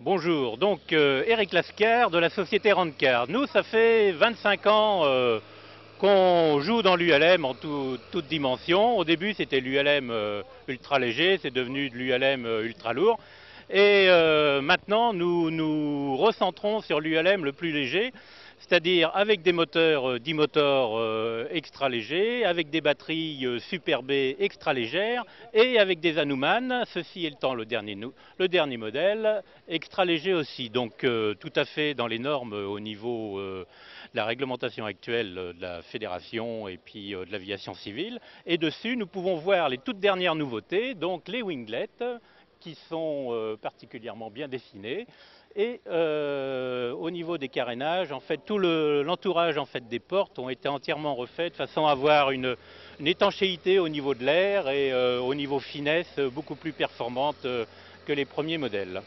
Bonjour, donc Eric Lascar de la société Randcar. Nous, ça fait 25 ans qu'on joue dans l'ULM en toute dimension. Au début, c'était l'ULM ultra léger, c'est devenu de l'ULM ultra lourd. Et maintenant, nous nous recentrons sur l'ULM le plus léger, c'est-à-dire avec des moteurs 10 moteurs extra légers, avec des batteries Super B extra légères et avec des Hanuman, ceci étant le dernier modèle, extra léger aussi. Donc tout à fait dans les normes au niveau de la réglementation actuelle de la fédération et puis de l'aviation civile. Et dessus, nous pouvons voir les toutes dernières nouveautés, donc les winglets, qui sont particulièrement bien dessinés. Et au niveau des carénages, en fait, tout l'entourage des portes ont été entièrement refaits de façon à avoir une étanchéité au niveau de l'air et au niveau finesse beaucoup plus performante que les premiers modèles.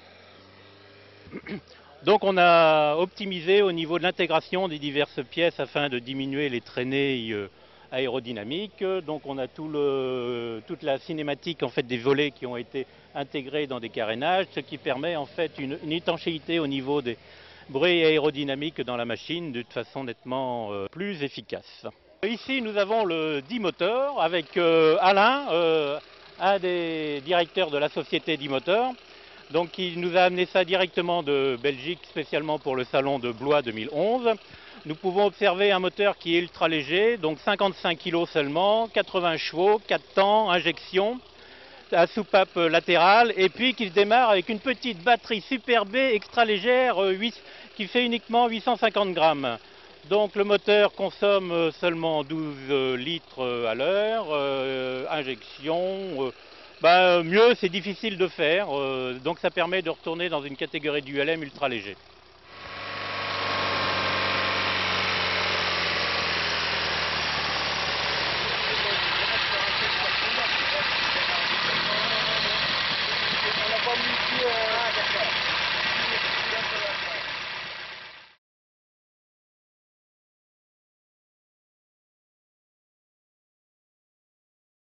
Donc on a optimisé au niveau de l'intégration des diverses pièces afin de diminuer les traînées aérodynamiques. Donc on a toute la cinématique des volets qui ont été intégrés dans des carénages, ce qui permet en fait une étanchéité au niveau des bruits aérodynamiques dans la machine de façon nettement plus efficace. Ici nous avons le 10 moteurs avec Alain, un des directeurs de la société 10 moteurs. Donc il nous a amené ça directement de Belgique, spécialement pour le salon de Blois 2011. Nous pouvons observer un moteur qui est ultra léger, donc 55 kg seulement, 80 chevaux, 4 temps, injection, à soupape latérale, et puis qui se démarre avec une petite batterie Super B extra légère qui fait uniquement 850 grammes. Donc le moteur consomme seulement 12 litres à l'heure, injection. Mieux, c'est difficile de faire, donc ça permet de retourner dans une catégorie d'ULM ultra léger.